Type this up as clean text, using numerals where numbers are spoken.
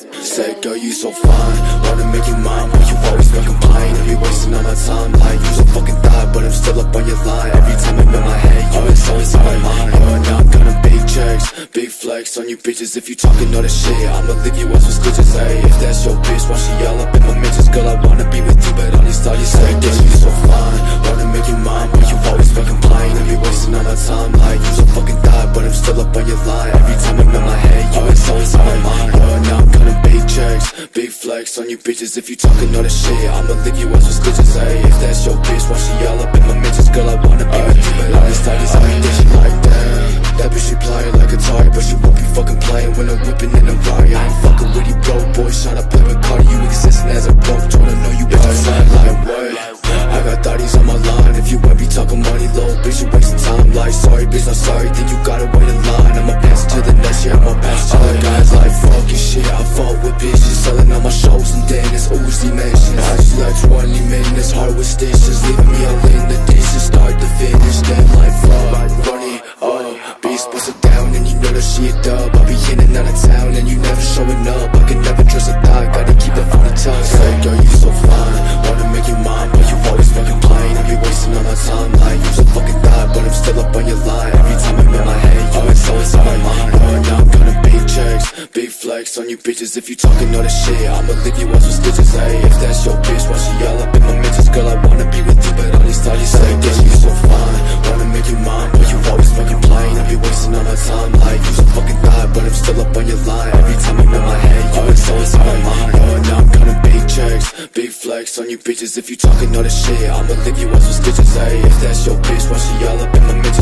Say, girl, you so fine, wanna make you mine, but you always fucking complain. And you wasting all my time, like you so fucking thought, but I'm still up on your line. Every time I'm in my head, you it's always on my mind. And I'm gonna big checks, big flex on you bitches. If you talking all this shit, I'ma leave you as with stitches. Hey, if that's your bitch, why she all up in my mentions? Girl, I wanna be with you, but all these thoughts you say, girl, you so fine, wanna make you mine, but you always fucking complain. And you wasting all my time, like you so fucking thought, but I'm still up on your line. Every time I'm in my head, you it's always on my mind. And I'm gonna big checks, big flex on you bitches. If you talking all this shit, I'ma leave you as with stitches. Hey, if that's your bitch, why she all up in my mentions? Girl, I wanna be with you, but all these thoughts I ain't she like that. That bitch she playing like a toy, but she won't be fucking playing when I'm whipping in a riot. I ain't fucking with you broke boys, tryna play with Cardi. You existing as a broke, tryna know you bitch outside like what? I got thotties on my line. If you ain't be talking money low, bitch, you wasting time. Like sorry, bitch, not sorry, then you gotta wait in line. I'ma pass to the next year, I'ma pass to the guys like fuck your shit. I fuck with bitches, selling all my shows, and then it's Uzi mentions. I just like 20 minutes, hard with stitches, leaving me all in the dishes, start to finish. Then like fuck, running up, beast bust it down, and you know that she a dub. I'll be in and out of town, and you never showing up. I can never trust a thought, gotta keep it from the tongue. Say, girl, you so fine, wanna make you mine, but you always fucking plain. I be wasting all my time, like you so fucking thought, but I'm still up on your line. Every time I'm in my head, you it's always on my mind. And I'm gonna big checks, big flex on you bitches. If you talking all this shit, I'ma leave you as with stitches. Hey, if that's your bitch, why she all up in my mentions? Girl, I wanna be with you, but all these thoughts you say, girl, you so fine, wanna make you mine, but you always fucking plain. I be wasting all my time, like you so fucking thought, but I'm still up on your line. Every time I'm in my head, you it's always on my mind. And I'm gonna big checks, big flex on you bitches. If you talking all this shit, I'ma leave you as with stitches. Hey, if that's your bitch, why she all up in my mentions?